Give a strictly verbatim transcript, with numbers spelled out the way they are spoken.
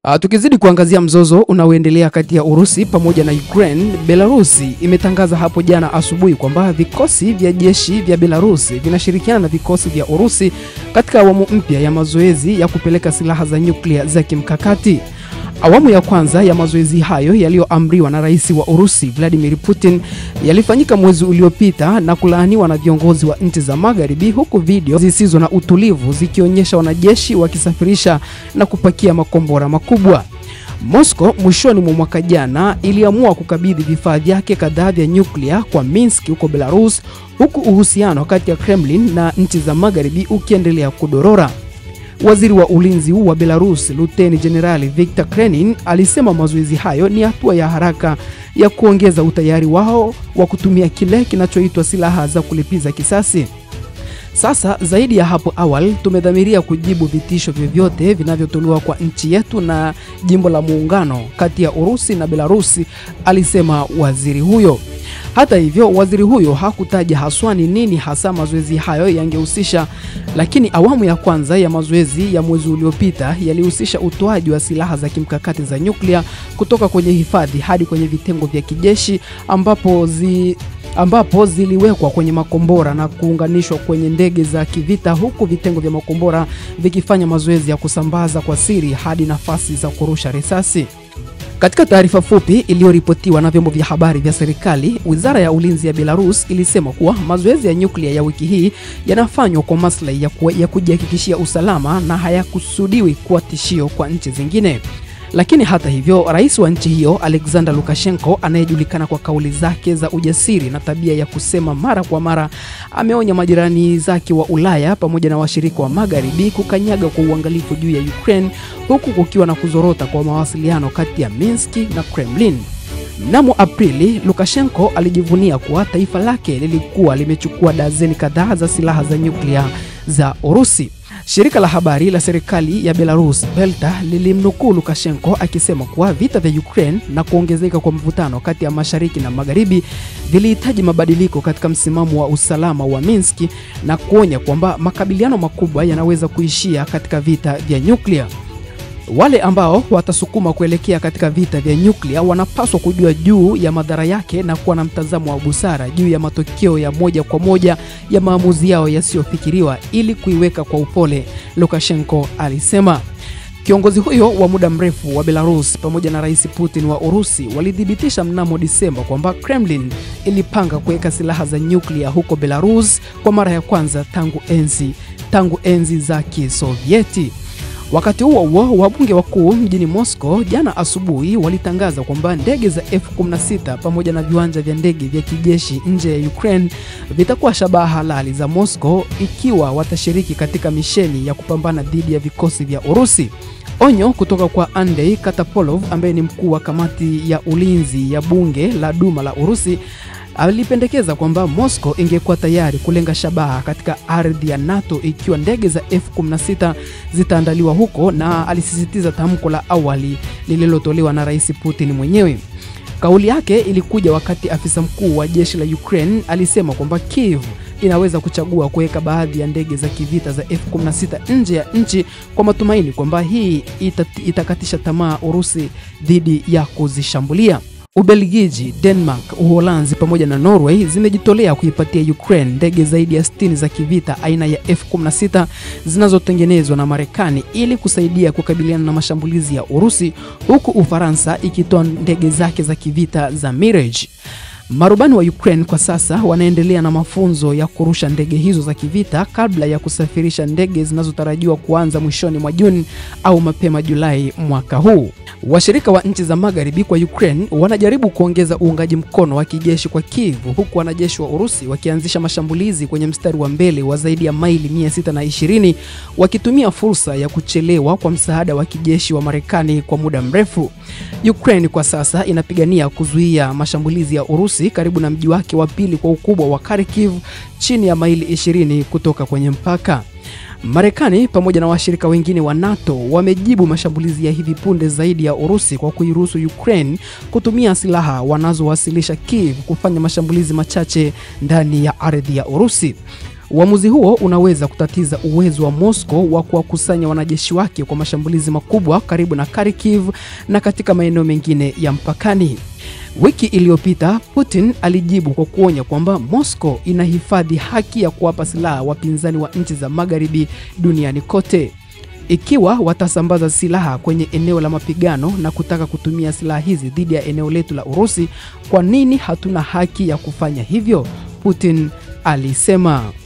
Uh, tukizidi kuangazia mzozo unaoendelea kati ya Urusi pamoja na Ukraine, Belarusi imetangaza hapo jana asubuhi kwamba vikosi vya jeshi vya Belarusi vinashirikiana na vikosi vya Urusi katika awamu mpya ya mazoezi ya kupeleka silaha za nyuklia za kimkakati. Awamu ya kwanza ya mazoezi hayo yaliyoamriwa na rais wa Urusi Vladimir Putin yalifanyika mwezi uliopita na kulaaniwa na viongozi wa nchi za Magharibi, huku video zisizo na utulivu zikionyesha wanajeshi wakisafirisha na kupakia makombora makubwa. Moscow mwishoni mwa mwaka jana iliamua kukabidhi vifaa vyake kadhaa vya nyuklia kwa Minsk huko Belarus, huku uhusiano kati ya Kremlin na nchi za Magharibi ukiendelea kudorora. Waziri wa ulinzi wa Belarus, Luteni Generali Vita alisema mazoezi hayo ni hatua ya haraka ya kuongeza utayari wao wa kutumia kile kinachoitwa silaha za kulipiza kisasi. Sasa zaidi ya hapo awali, tumedhamiria kujibu vitisho vyovyote vinavyotolewa kwa nchi yetu na jimbo la muungano kati ya Urusi na Belarusi, alisema waziri huyo. Hata hivyo, waziri huyo hakutaja haswa ni nini hasa mazoezi hayo yangehusisha, lakini awamu ya kwanza ya mazoezi ya mwezi uliopita yalihusisha utoaji wa silaha za kimkakati za nyuklia kutoka kwenye hifadhi hadi kwenye vitengo vya kijeshi ambapo zi ambapo ziliwekwa kwenye makombora na kuunganishwa kwenye ndege za kivita, huku vitengo vya makombora vikifanya mazoezi ya kusambaza kwa siri hadi nafasi za kurusha risasi. Katika taarifa fupi iliyoripotiwa na vyombo vya habari vya serikali, Wizara ya Ulinzi ya Belarus ilisema kuwa mazoezi ya nyuklia ya wiki hii yanafanywa kwa maslahi ya, ya kujihakikishia usalama na hayakusudiwi kuwa tishio kwa nchi zingine. Lakini hata hivyo, rais wa nchi hiyo Alexander Lukashenko, anayejulikana kwa kauli zake za ujasiri na tabia ya kusema mara kwa mara, ameonya majirani zake wa Ulaya pamoja na washirika wa Magharibi kukanyaga kwa uangalifu juu ya Ukraine, huku kukiwa na kuzorota kwa mawasiliano kati ya Minsk na Kremlin. Mnamo Aprili, Lukashenko alijivunia kuwa taifa lake lilikuwa limechukua dazeni kadhaa za silaha za nyuklia za Urusi. Shirika la habari la serikali ya Belarus, Vita, lilimnukuu Lukashenko akisema kuwa vita vya Ukraine na kuongezeka kwa mvutano kati ya mashariki na magharibi vilihitaji mabadiliko katika msimamo wa usalama wa Minsk, na kuonya kwamba makabiliano makubwa yanaweza kuishia katika vita vya nyuklia. Wale ambao watasukuma kuelekea katika vita vya nyuklia wanapaswa kujua juu ya madhara yake na kuwa na mtazamo wa busara juu ya matokeo ya moja kwa moja ya maamuzi yao yasiyofikiriwa ili kuiweka kwa upole, Lukashenko alisema. Kiongozi huyo wa muda mrefu wa Belarus pamoja na Rais Putin wa Urusi walidhibitisha mnamo Disemba kwamba Kremlin ilipanga kuweka silaha za nyuklia huko Belarus kwa mara ya kwanza tangu enzi tangu enzi za Kisovieti. Wakati huo huo, wabunge wakuu mjini Moscow jana asubuhi walitangaza kwamba ndege za F kumi na sita pamoja na viwanja vya ndege vya kijeshi nje ya Ukraine vitakuwa shabaha halali za Moscow ikiwa watashiriki katika misheni ya kupambana dhidi ya vikosi vya Urusi. Onyo kutoka kwa Andrei Katapolov, ambaye ni mkuu wa kamati ya ulinzi ya bunge la Duma la Urusi, alipendekeza kwamba Moscow ingekuwa tayari kulenga shabaha katika ardhi ya NATO ikiwa ndege za F kumi na sita zitaandaliwa huko, na alisisitiza tamko la awali lililotolewa na Rais Putin mwenyewe. Kauli yake ilikuja wakati afisa mkuu wa jeshi la Ukraine alisema kwamba Kiev inaweza kuchagua kuweka baadhi ya ndege za kivita za F kumi na sita nje ya nchi kwa matumaini kwamba hii itakatisha tamaa Urusi dhidi ya kuzishambulia. Ubelgiji, Denmark, Uholanzi pamoja na Norway zimejitolea kuipatia Ukraine ndege zaidi ya sitini za kivita aina ya F kumi na sita zinazotengenezwa na Marekani ili kusaidia kukabiliana na mashambulizi ya Urusi, huku Ufaransa ikitoa ndege zake za kivita za Mirage. Marubani wa Ukraine kwa sasa wanaendelea na mafunzo ya kurusha ndege hizo za kivita kabla ya kusafirisha ndege zinazotarajiwa kuanza mwishoni mwa Juni au mapema Julai mwaka huu. Washirika wa nchi za Magharibi kwa Ukraine wanajaribu kuongeza uungaji mkono wa kijeshi kwa Kiev, huku wanajeshi wa Urusi wakianzisha mashambulizi kwenye mstari wa mbele wa zaidi ya maili mia sita na ishirini wakitumia fursa ya kuchelewa kwa msaada wa kijeshi wa Marekani kwa muda mrefu. Ukraine kwa sasa inapigania kuzuia mashambulizi ya Urusi karibu na mji wake wa pili kwa ukubwa wa Kharkiv, chini ya maili ishirini kutoka kwenye mpaka. Marekani pamoja na washirika wengine wa NATO wamejibu mashambulizi ya hivi punde zaidi ya Urusi kwa kuiruhusu Ukraine kutumia silaha wanazowasilisha Kiev kufanya mashambulizi machache ndani ya ardhi ya Urusi. Uamuzi huo unaweza kutatiza uwezo wa Moscow wa kuwakusanya wanajeshi wake kwa mashambulizi makubwa karibu na Kharkiv na katika maeneo mengine ya mpakani. Wiki iliyopita Putin alijibu kwa kuonya kwamba Moscow inahifadhi haki ya kuwapa silaha wapinzani wa nchi za magharibi duniani kote. Ikiwa watasambaza silaha kwenye eneo la mapigano na kutaka kutumia silaha hizi dhidi ya eneo letu la Urusi, kwa nini hatuna haki ya kufanya hivyo? Putin alisema.